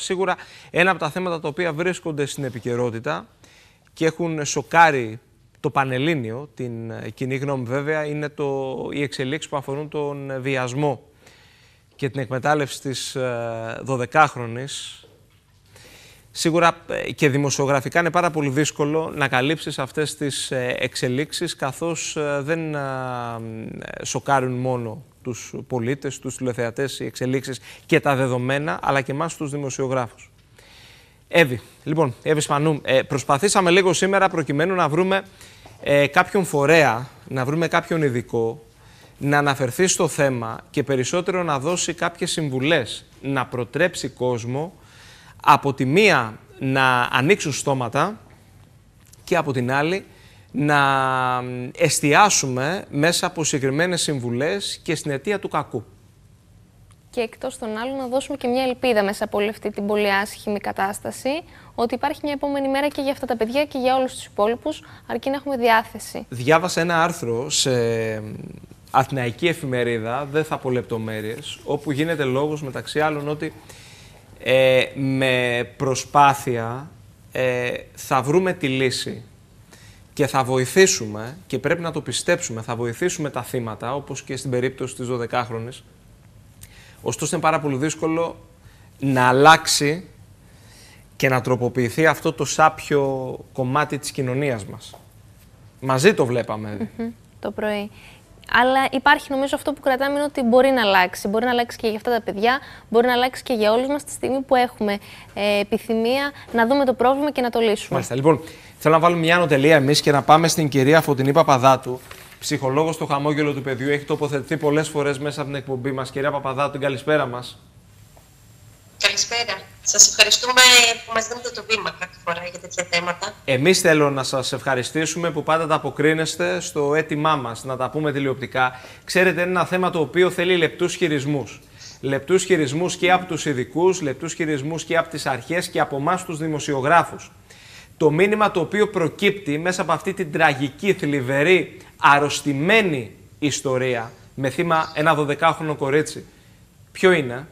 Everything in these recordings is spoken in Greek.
Σίγουρα ένα από τα θέματα τα οποία βρίσκονται στην επικαιρότητα και έχουν σοκάρει το Πανελλήνιο, την κοινή γνώμη βέβαια, είναι οι εξελίξεις που αφορούν τον βιασμό και την εκμετάλλευση της 12χρονης. Σίγουρα και δημοσιογραφικά είναι πάρα πολύ δύσκολο να καλύψεις αυτές τις εξελίξεις, καθώς δεν σοκάρουν μόνο τους πολίτες, τους τηλεθεατές, οι εξελίξεις και τα δεδομένα, αλλά και εμάς τους δημοσιογράφους. Εύη, λοιπόν, Εύη Σπανού, προσπαθήσαμε λίγο σήμερα προκειμένου να βρούμε κάποιον φορέα, να βρούμε κάποιον ειδικό, να αναφερθεί στο θέμα και περισσότερο να δώσει κάποιες συμβουλές, να προτρέψει κόσμο από τη μία να ανοίξουν στόματα και από την άλλη να εστιάσουμε μέσα από συγκεκριμένες συμβουλές και στην αιτία του κακού. Και εκτός των άλλων να δώσουμε και μια ελπίδα μέσα από όλη αυτή την πολύ άσχημη κατάσταση, ότι υπάρχει μια επόμενη μέρα και για αυτά τα παιδιά και για όλους τους υπόλοιπους, αρκεί να έχουμε διάθεση. Διάβασα ένα άρθρο σε αθηναϊκή εφημερίδα, δεν θα πω λεπτομέρειες, όπου γίνεται λόγος μεταξύ άλλων ότι με προσπάθεια θα βρούμε τη λύση και θα βοηθήσουμε, και πρέπει να το πιστέψουμε, θα βοηθήσουμε τα θύματα, όπως και στην περίπτωση της 12χρονης. Ωστόσο, είναι πάρα πολύ δύσκολο να αλλάξει και να τροποποιηθεί αυτό το σάπιο κομμάτι της κοινωνίας μας. Μαζί το βλέπαμε. Το πρωί. Αλλά υπάρχει, νομίζω, αυτό που κρατάμε είναι ότι μπορεί να αλλάξει. Μπορεί να αλλάξει και για αυτά τα παιδιά, μπορεί να αλλάξει και για όλους μας τη στιγμή που έχουμε επιθυμία να δούμε το πρόβλημα και να το λύσουμε. Μάλιστα. Λοιπόν, θέλω να βάλουμε μια ανωτελεία εμείς και να πάμε στην κυρία Φωτεινή Παπαδάτου, ψυχολόγος στο χαμόγελο του παιδιού. Έχει τοποθετηθεί πολλές φορές μέσα από την εκπομπή μας. Κυρία Παπαδάτου, την καλησπέρα μας. Καλησπέρα. Σας ευχαριστούμε που μας δίνετε το βήμα κάθε φορά για τέτοια θέματα. Εμείς θέλω να σας ευχαριστήσουμε που πάντα τα αποκρίνεστε στο αίτημά μας, να τα πούμε τηλεοπτικά. Ξέρετε, είναι ένα θέμα το οποίο θέλει λεπτούς χειρισμούς. Λεπτούς χειρισμούς και από τους ειδικούς, λεπτούς χειρισμούς και από τις αρχές και από εμάς τους δημοσιογράφους. Το μήνυμα το οποίο προκύπτει μέσα από αυτή την τραγική, θλιβερή, αρρωστημένη ιστορία με θύμα ένα 12χρονο κορίτσι, ποιο είναι?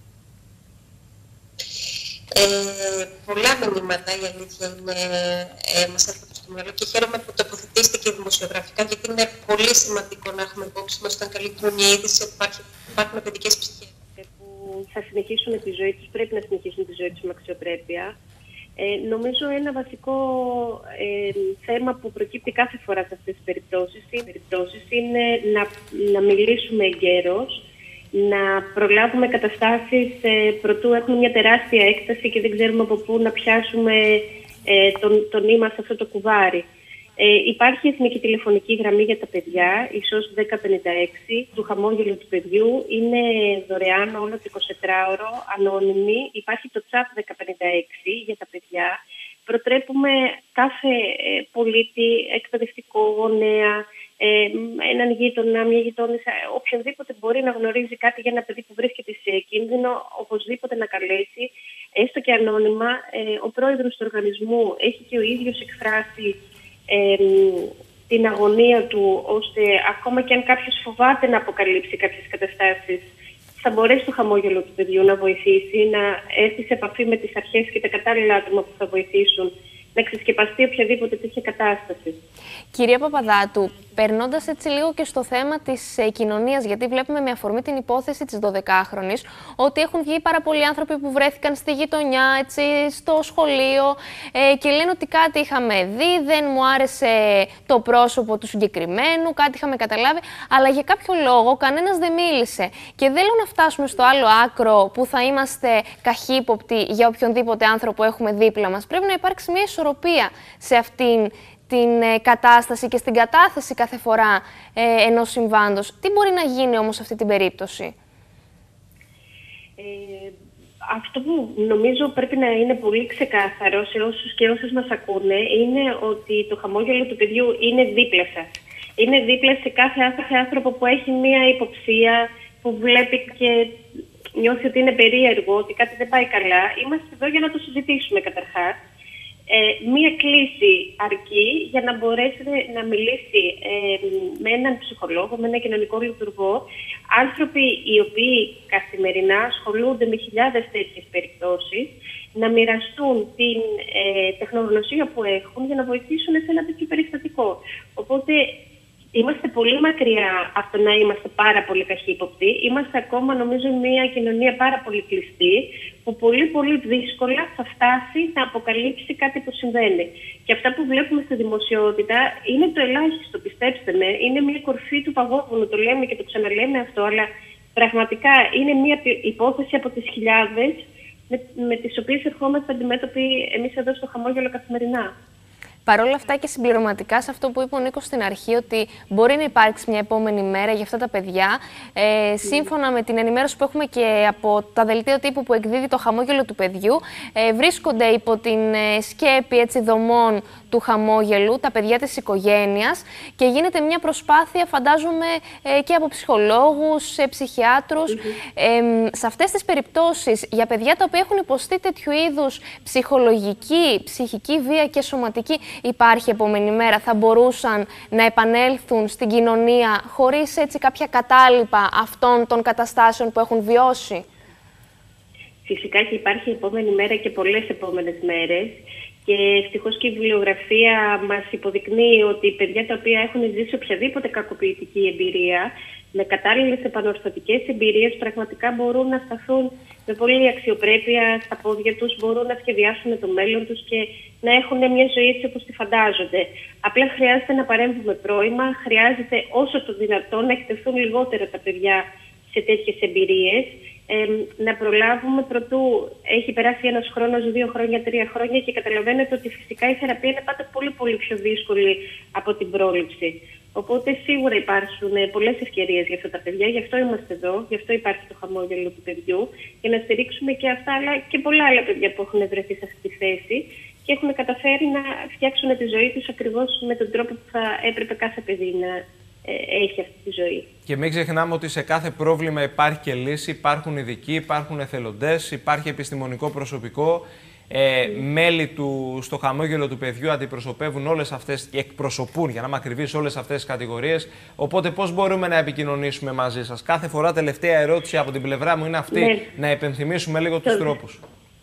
Πολλά μηνύματα, η αλήθεια είναι, μας έρχονται στο μυαλό και χαίρομαι που τοποθετήστε και δημοσιογραφικά, γιατί είναι πολύ σημαντικό να έχουμε υπόψη μας όταν καλύπτουμε μια είδηση ότι υπάρχουν παιδικές ψυχές που θα συνεχίσουν τη ζωή τους, πρέπει να συνεχίσουν τη ζωή τους με αξιοπρέπεια. Νομίζω ένα βασικό θέμα που προκύπτει κάθε φορά σε αυτές τις περιπτώσεις είναι να μιλήσουμε εγκαίρως, να προλάβουμε καταστάσεις προτού έχουμε μια τεράστια έκταση και δεν ξέρουμε από πού να πιάσουμε το νήμα σε αυτό το κουβάρι. Υπάρχει εθνική τηλεφωνική γραμμή για τα παιδιά, η ΣΟΣ 1056, του χαμόγελου του παιδιού. Είναι δωρεάν όλο το 24ωρο, ανώνυμη. Υπάρχει το chat 1056 για τα παιδιά. Προτρέπουμε κάθε πολίτη, εκπαιδευτικό, γονέα, έναν γείτονα, μια γειτόνισσα, οποιονδήποτε μπορεί να γνωρίζει κάτι για ένα παιδί που βρίσκεται σε κίνδυνο, οπωσδήποτε να καλέσει, έστω και ανώνυμα. Ο πρόεδρος του οργανισμού έχει και ο ίδιος εκφράσει την αγωνία του, ώστε ακόμα και αν κάποιος φοβάται να αποκαλύψει κάποιες καταστάσεις, θα μπορέσει το χαμόγελο του παιδιού να βοηθήσει, να έρθει σε επαφή με τις αρχές και τα κατάλληλα άτομα που θα βοηθήσουν να ξεσκεπαστεί οποιαδήποτε τέτοια κατάσταση. Κυρία Παπαδάτου, περνώντας έτσι λίγο και στο θέμα της κοινωνίας, γιατί βλέπουμε με αφορμή την υπόθεση της 12χρονης ότι έχουν βγει πάρα πολλοί άνθρωποι που βρέθηκαν στη γειτονιά, έτσι, στο σχολείο και λένε ότι κάτι είχαμε δει, δεν μου άρεσε το πρόσωπο του συγκεκριμένου, κάτι είχαμε καταλάβει, αλλά για κάποιο λόγο κανένας δεν μίλησε. Και δεν λέω να φτάσουμε στο άλλο άκρο που θα είμαστε καχύποπτοι για οποιονδήποτε άνθρωπο έχουμε δίπλα μας. Πρέπει να υπάρξει μια ισορροπία σε αυτήν την κατάσταση και στην κατάθεση κάθε φορά ενός συμβάντος. Τι μπορεί να γίνει όμως σε αυτή την περίπτωση? Αυτό που νομίζω πρέπει να είναι πολύ ξεκάθαρο σε όσους και όσες μας ακούνε είναι ότι το χαμόγελο του παιδιού είναι δίπλα σας. Είναι δίπλα σε κάθε άνθρωπο που έχει μία υποψία, που βλέπει και νιώθει ότι είναι περίεργο, ότι κάτι δεν πάει καλά. Είμαστε εδώ για να το συζητήσουμε καταρχάς. μία κλίση αρκεί για να μπορέσει να μιλήσει με έναν ψυχολόγο, με έναν κοινωνικό λειτουργό, άνθρωποι οι οποίοι καθημερινά ασχολούνται με χιλιάδες τέτοιες περιπτώσεις, να μοιραστούν την τεχνογνωσία που έχουν για να βοηθήσουν σε ένα τέτοιο περιστατικό. Οπότε είμαστε πολύ μακριά από το να είμαστε πάρα πολύ καχύποπτοι. Είμαστε ακόμα, νομίζω, μια κοινωνία πάρα πολύ κλειστή, που πολύ πολύ δύσκολα θα φτάσει να αποκαλύψει κάτι που συμβαίνει. Και αυτά που βλέπουμε στη δημοσιότητα είναι το ελάχιστο, πιστέψτε με. Είναι μια κορφή του παγόβουνου, το λέμε και το ξαναλέμε αυτό, αλλά πραγματικά είναι μια υπόθεση από τις χιλιάδες με τις οποίες ερχόμαστε αντιμέτωποι εμείς εδώ στο Χαμόγελο καθημερινά. Παρ' όλα αυτά και συμπληρωματικά σε αυτό που είπε ο Νίκος στην αρχή, ότι μπορεί να υπάρξει μια επόμενη μέρα για αυτά τα παιδιά, σύμφωνα με την ενημέρωση που έχουμε και από τα δελτία τύπου που εκδίδει το Χαμόγελο του Παιδιού, βρίσκονται υπό την σκέπη δομών του Χαμόγελου τα παιδιά της οικογένειας και γίνεται μια προσπάθεια, φαντάζομαι, και από ψυχολόγους, ψυχιάτρους. Σε αυτές τις περιπτώσεις, για παιδιά τα οποία έχουν υποστεί τέτοιου είδους ψυχολογική, ψυχική βία και σωματική, υπάρχει επόμενη μέρα, θα μπορούσαν να επανέλθουν στην κοινωνία χωρίς έτσι κάποια κατάλοιπα αυτών των καταστάσεων που έχουν βιώσει? Φυσικά και υπάρχει επόμενη μέρα και πολλές επόμενες μέρες. Και ευτυχώς και η βιβλιογραφία μας υποδεικνύει ότι οι παιδιά τα οποία έχουν ζήσει οποιαδήποτε κακοποιητική εμπειρία, με κατάλληλες επανορθωτικές εμπειρίες, πραγματικά μπορούν να σταθούν με πολλή αξιοπρέπεια στα πόδια τους, μπορούν να σχεδιάσουν το μέλλον τους και να έχουν μια ζωή έτσι όπως τη φαντάζονται. Απλά χρειάζεται να παρέμβουμε πρώιμα, χρειάζεται όσο το δυνατόν να εκτεθούν λιγότερα τα παιδιά σε τέτοιες εμπειρίες. Να προλάβουμε προτού έχει περάσει ένας χρόνος, 2 χρόνια, 3 χρόνια και καταλαβαίνετε ότι φυσικά η θεραπεία είναι πάντα πολύ πολύ πιο δύσκολη από την πρόληψη. Οπότε σίγουρα υπάρχουν πολλές ευκαιρίες για αυτά τα παιδιά, γι' αυτό είμαστε εδώ, γι' αυτό υπάρχει το Χαμόγελο του Παιδιού, για να στηρίξουμε και αυτά αλλά και πολλά άλλα παιδιά που έχουν βρεθεί σε αυτή τη θέση και έχουν καταφέρει να φτιάξουν τη ζωή τους ακριβώς με τον τρόπο που θα έπρεπε κάθε παιδί να έχει αυτή τη ζωή. Και μην ξεχνάμε ότι σε κάθε πρόβλημα υπάρχει και λύση, υπάρχουν ειδικοί, υπάρχουν εθελοντές, υπάρχει επιστημονικό προσωπικό. Μέλη του στο Χαμόγελο του Παιδιού αντιπροσωπεύουν όλες αυτές και εκπροσωπούν, για να είμαι ακριβής, όλες αυτές τις κατηγορίες. Οπότε πώς μπορούμε να επικοινωνήσουμε μαζί σας? Κάθε φορά τελευταία ερώτηση από την πλευρά μου είναι αυτή, να επενθυμίσουμε λίγο τους τρόπους.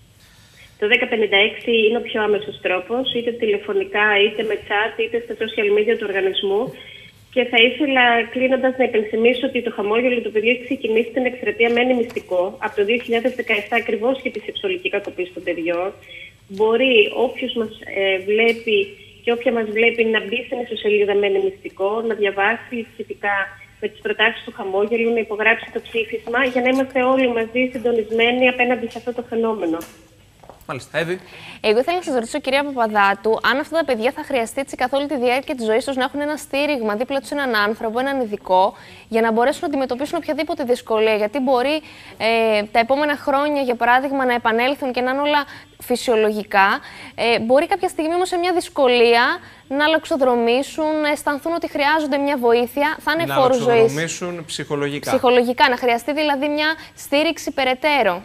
Το 1056 είναι ο πιο άμεσος τρόπος, είτε τηλεφωνικά, είτε με chat, είτε στα social media του οργανισμού. Και θα ήθελα, κλείνοντας, να υπενθυμίσω ότι το Χαμόγελο του Παιδιού έχει ξεκινήσει την εκστρατεία Μένει Μυστικό από το 2017, ακριβώς για τη σεξουαλική κακοποίηση των παιδιών. Μπορεί όποιος μας βλέπει και όποια μας βλέπει να μπει στην ιστοσελίδα Μένει Μυστικό, να διαβάσει σχετικά με τις προτάσεις του Χαμόγελου, να υπογράψει το ψήφισμα για να είμαστε όλοι μαζί συντονισμένοι απέναντι σε αυτό το φαινόμενο. Μάλιστα, Εύη. Εγώ ήθελα να σας ρωτήσω, κυρία Παπαδάτου, αν αυτά τα παιδιά θα χρειαστεί καθ' όλη τη διάρκεια της ζωής τους να έχουν ένα στήριγμα δίπλα τους, έναν άνθρωπο, έναν ειδικό, για να μπορέσουν να αντιμετωπίσουν οποιαδήποτε δυσκολία. Γιατί μπορεί τα επόμενα χρόνια, για παράδειγμα, να επανέλθουν και να είναι όλα φυσιολογικά. Μπορεί κάποια στιγμή όμως σε μια δυσκολία να λοξοδρομήσουν, να αισθανθούν ότι χρειάζονται μια βοήθεια. Θα είναι φόρου ζωής. Να λοξοδρομήσουν ψυχολογικά. Ψυχολογικά, να χρειαστεί δηλαδή μια στήριξη περαιτέρω.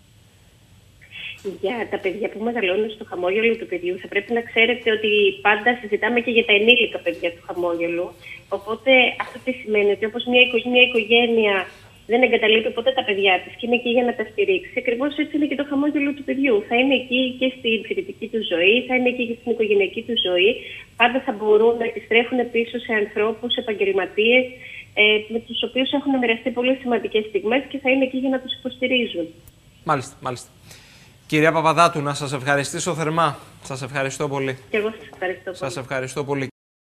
Για τα παιδιά που μεγαλώνουν στο Χαμόγελο του Παιδιού, θα πρέπει να ξέρετε ότι πάντα συζητάμε και για τα ενήλικα παιδιά του Χαμόγελου. Οπότε αυτό τι σημαίνει? Ότι όπως μια οικογένεια δεν εγκαταλείπει ποτέ τα παιδιά της και είναι εκεί για να τα στηρίξει, ακριβώς έτσι είναι και το Χαμόγελο του Παιδιού. Θα είναι εκεί και στην φοιτητική του ζωή, θα είναι εκεί και στην οικογενειακή του ζωή. Πάντα θα μπορούν να επιστρέφουν πίσω σε ανθρώπους, επαγγελματίες, με τους οποίους έχουν μοιραστεί πολύ σημαντικές στιγμές και θα είναι εκεί για να τους υποστηρίζουν. Μάλιστα, μάλιστα. Κυρία Παπαδάτου, να σας ευχαριστήσω θερμά. Σας ευχαριστώ πολύ. Και εγώ σας ευχαριστώ πολύ. Σας ευχαριστώ πολύ.